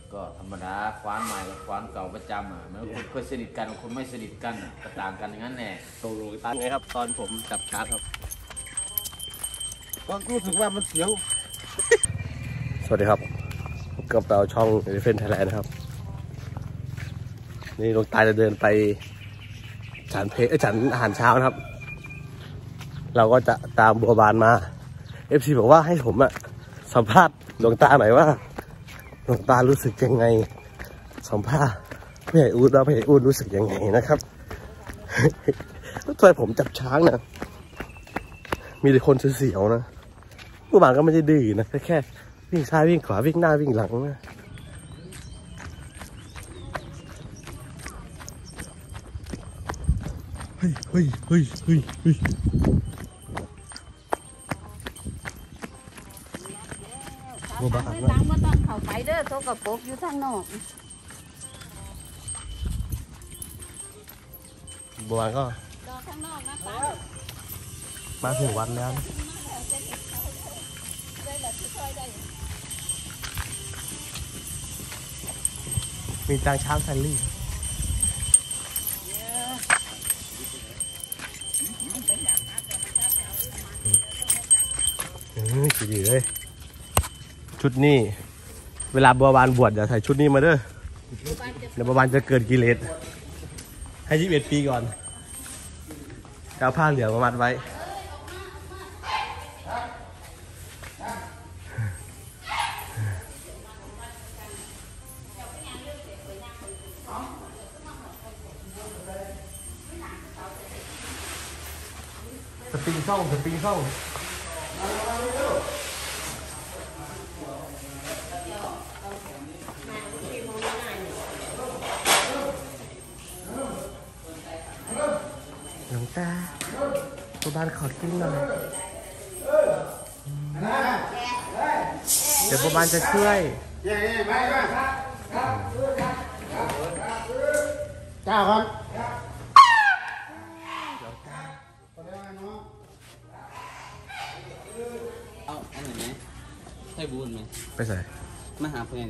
ก็ธรรมดาคว้านใหม่กับคว้านเก่าประจำอ่ะมันคนเคยสนิทกันคนไม่สนิทกันก็ต่างกันอย่างนั้นแน่ตรงตั้งไงครับตอนผมจับชาร์จครับก็รู้สึกว่ามันเสียวสวัสดีครับกับเราช่องเฟนไทยแลนด์นะครับนี่ลงตายจะเดินไปฉันอาหารเช้านะครับเราก็จะตามบัวบานมา FC บอกว่าให้ผมอะสัมภาษณ์หลวงตาหน่อยว่าหลวงตารู้สึกยังไงสัมภาษณ์พี่ใหญ่อู๊ดแล้วพี่ใหญ่อู๊ดรู้สึกยังไงนะครับตัวผมจับช้างนะมีแต่คนเสียวๆนะบัวบานก็ไม่ได้ดื้อนะแค่วิ่งซ้ายวิ่งขวาวิ่งหน้าวิ่งหลังนะเฮ้ยบัวบานนะมาตอนเขาไปเด้อโตกับปกอยู่ทางนอกบัวบานก็ข้างนอกนะป้ามาถึงวัดแล้วนะมีจางช้างแซนลี่ดีเลยชุดนี้เวลาบัวบานบวชอย่าใส่ชุดนี้มาเด้อเดี๋ยวบัวบานจะเกิดกิเลสให้21 ปีก่อนเอาผ้าเหลืองมามัดไว้สปริงส่งหลวงตาตัวบ้านขอกินหน่อยเดี๋ยวตัวบ้านจะช่วยเจ้าครับเอาอันไหนไหมใช่บุญไหมไปใส่มาหาเพื่อน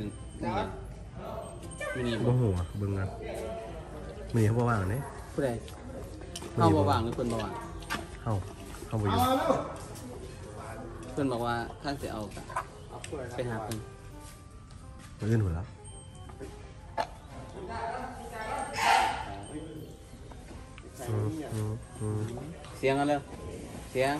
มีโอ้โหเบิ่งกันมีเขาว่างเนี่ยผู้ใดเข้าบ่างหรือเพื่อนบ่างเข้าไปอยู่เพื่อนบอกว่าท่านจะเอาไปหาเพื่อนมาเล่นหัวแล้วเสียงกันเลยเสียง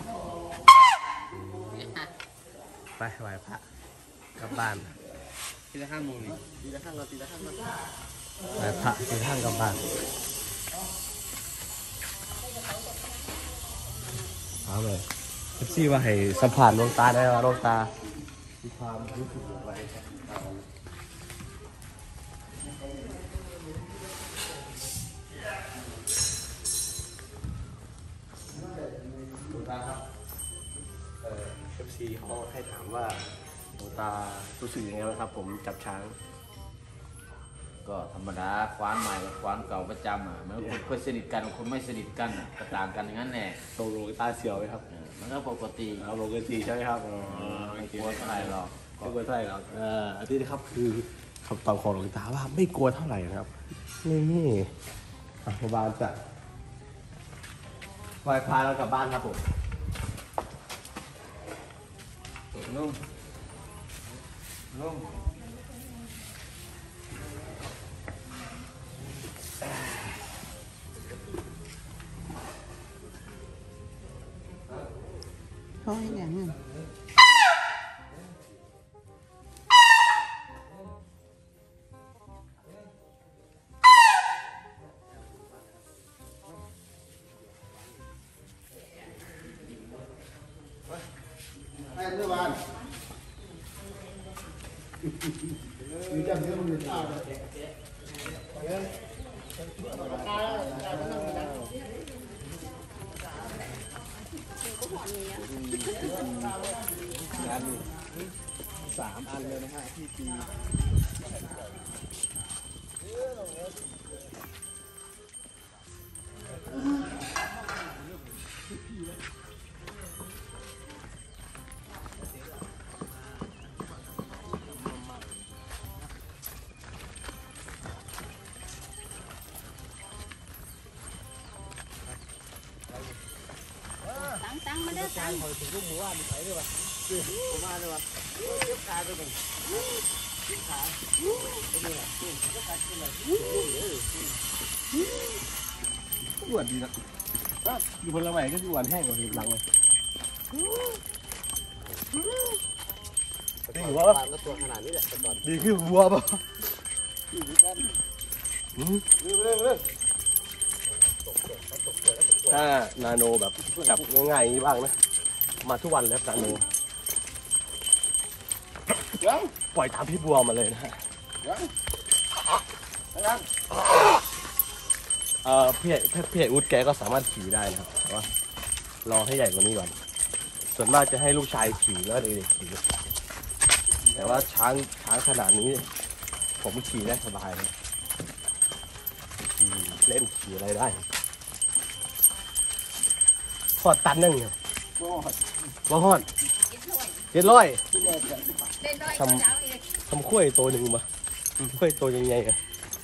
ไปไหว้พระกลับบ้านทีละข้างมือนี่ทีละข้างเราไหว้พระทีละข้างกลับบ้านเอาเลยซี่ว่าให้สัมผัสดวงตาได้ว่าดวงตามีความรู้สึกอะไรดวงตาครับFC เขาให้ถามว่าดวงตารู้สึกยังไงบ้างครับผมจับช้างก็ธรรมดาคว้านใหม่กับคว้านเก่าประจำอ่ะมันคนเคยสนิทกันคนไม่สนิทกันก็ต่างกันอย่างนั้นแน่ตรงตาเสียวไหมครับมันก็ปกติปกติใช่ไหมครับไม่กลัวเท่าไหร่หรอกไม่กลัวเท่าไหร่หรอกอันนี้นะครับคือคำตอบของหลวงตาว่าไม่กลัวเท่าไหร่นะครับนี่พอบานจะไหว้พระแล้วกลับบ้านครับผมนุ่มเขาให้อย่างนั้นไอ้เมื่อวานมีจำเรื่องมันอ้าว3 อันเลยนะฮะที่ปีการคอยถึงลูกหมูว่ามีใครด้วยป่ะผมมาด้วยป่ะเก็บขาตัวหนึ่งเก็บขาตัวนี้แหละก็ตัดขึ้นเลยอ้วนดีนะอยู่บนละแวกก็อ้วนแห้งกว่าหลังเลยดีวัวป่ะตัวขนาดนี้แหละดีขึ้นวัวป่ะถ้านาโนแบบจับง่ายๆอย่างนี้บ้างนะมาทุกวันแล้วนาโนปล่อยตามพี่บัวมาเลยนะฮะพี่อุดแกก็สามารถขี่ได้นะครับแต่ว่ารอให้ใหญ่กว่านี้ก่อนส่วนมากจะให้ลูกชายขี่แล้วเด็กๆขี่แต่ว่าช้างขนาดนี้ผมขี่ได้สบายเลยเล่นขี่อะไรได้พอดตันนั่งเนี่ยว่าฮอด700ทำข้วยตัวหนึ่งมาข้วยตัวยังไงอะ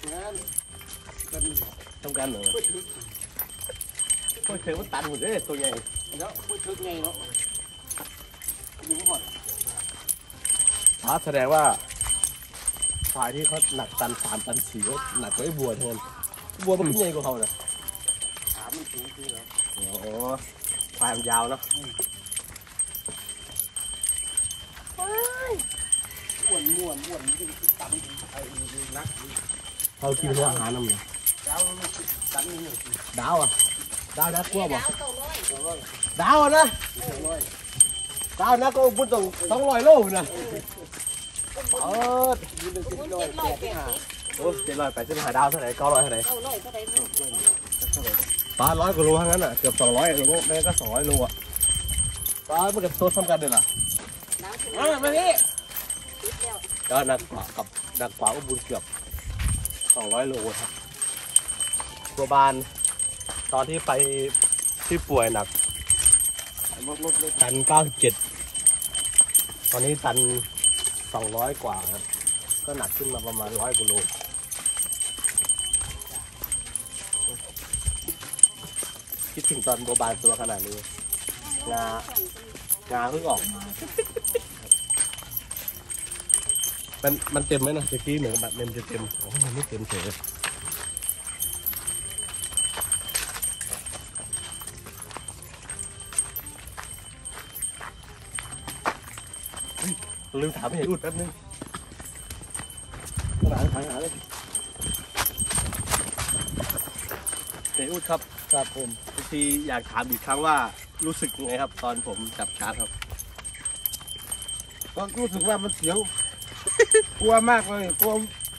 ทำการเหรอข้วยเคยว่าตันหมดเลยตัวใหญ่แล้วข้วยเชิงไงเนาะอยู่ก่อนแสดงว่าฝ่ายที่เขาหนักตัน3 ตัน 4ก็หนักกว่าไอ้บัวเท่านั้นบัวมันขึ้นใหญ่กว่าเขาเนี่ยขามันสูงขึ้นแล้วโอ้ฝ่ายมันยาวเนาะอ้วนยิ่งตันไอ้นักเขาคิดว่าอาหารน้ำเนี่ยดาวตันนี่ดาวอ่ะดาวนักกลัวบ่ดาวนะดาวนักก็บุญต้อง200 โลนะโอ้780 ดาวเท่าไหร่900เท่าไหร่ปลา100 กว่าโลทั้งนั้นอ่ะเกือบ200 โลแม่ก็200 โลอ่ะปลามันกับโซ่ทำกันเลยล่ะมาดิก็หนักกว่าอุบุญเกือบ200 โลครับตัวบานตอนที่ไปที่ป่วยหนักตัน97ตอนนี้ตัน200 กว่าครับก็หนักขึ้นมาประมาณ100 กว่าโลคิดถึงตอนโบบานตัวขนาดนี้งาเพิ่งออกมามันเต็มไหมนะเมื่อกี้เหมือนแบบมันจะเต็มมันไม่เต็มเฉยลืมถามให้อุดแป๊บนึงหาเลยเฮ้อุดครับผมทีอยากถามอีกครั้งว่ารู้สึกยังไงครับตอนผมจับชาร์จครับก็รู้สึกว่ามันเสียวกลัวมากเลยกลัว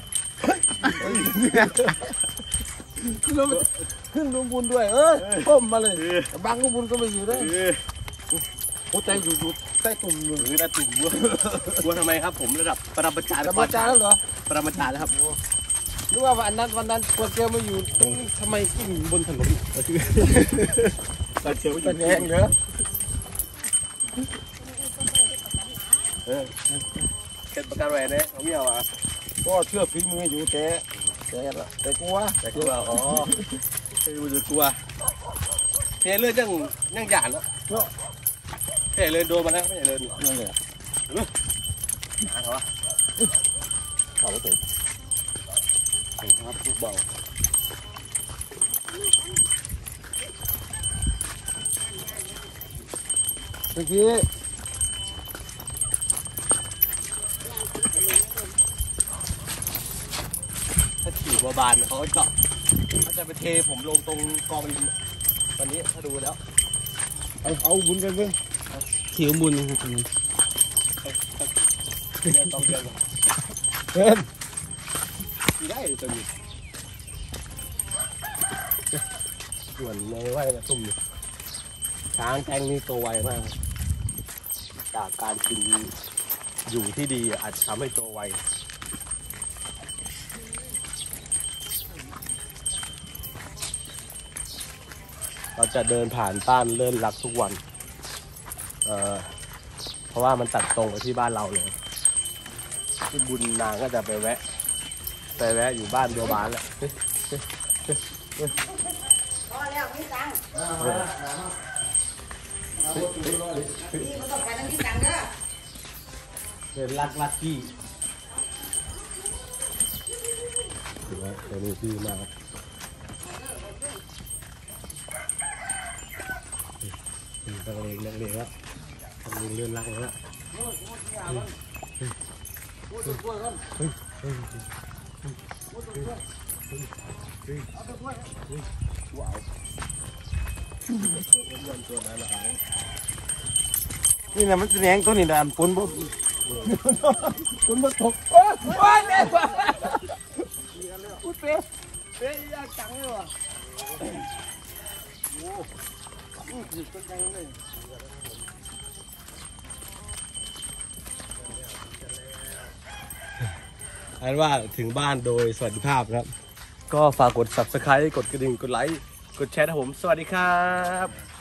ขึ้นลุงบุญด้วยก้มมาเลยบางลุงบุญก็ไม่อยู่ด้วยโอ้ใจอยู่ใต้ตุ่มอยู่ใต้ตุ่มกลัวทำไมครับผมระดับปรมาจารย์แล้วเหรอปรมาจารย์แล้วครับรู้ว่าวันนั้นกลัวแกไม่อยู่ทำไมขึ้นบนถนนเราเชียวอยู่แรงเหรอเกิดประกันแหวนเนี่ยเขาไม่เอาอ่ะก็เชื่อฝีมืออยู่แต่กลัวอ๋อไม่รู้จะกลัวเทเลือดยังหยาดแล้วเทเลือดโดนมาแล้วไม่ใช่เลือดนั่นเลยหาเขาวะเขาไม่เต็มครับทุกเบาเมื่อกี้ถ้าขี่บัวบานเขาจะไปเทผมลงตรงกองดินวันนี้ถ้าดูแล้วเอาบุญกันเพิ่งขิวบุญครับตรงนี้ต้องเดินขี่ได้ตัวนี้ส่วนในไว้นะตุ่มช้างแกงนี่ตัวไวมากจากการกินอยู่ที่ดีอาจทำให้ตัวไวเราจะเดินผ่านต้านเลื่อนลักทุกวันเพราะว่ามันตัดตรงไปที่บ้านเราเลยที่บุญนางก็จะไปแวะอยู่บ้านบัวบานแหละพอแล้วพี่ตังเป็นลักกี้ถือว่าตัวนี้พี่มากครับนักเลงแล้วนักเลงเลื่อนลักแล้วนี่นะมันแสดงตัวนี้นะปนบ่ตกโอ้ยเนี่ยเป๊ะยากจังเลยว่ะโอ้ยต้นจังเลยอันว่าถึงบ้านโดยสวัสดิภาพครับก็ฝากกด subscribe กดกระดิ่งกดไลค์กดแชร์นะผมสวัสดีครับ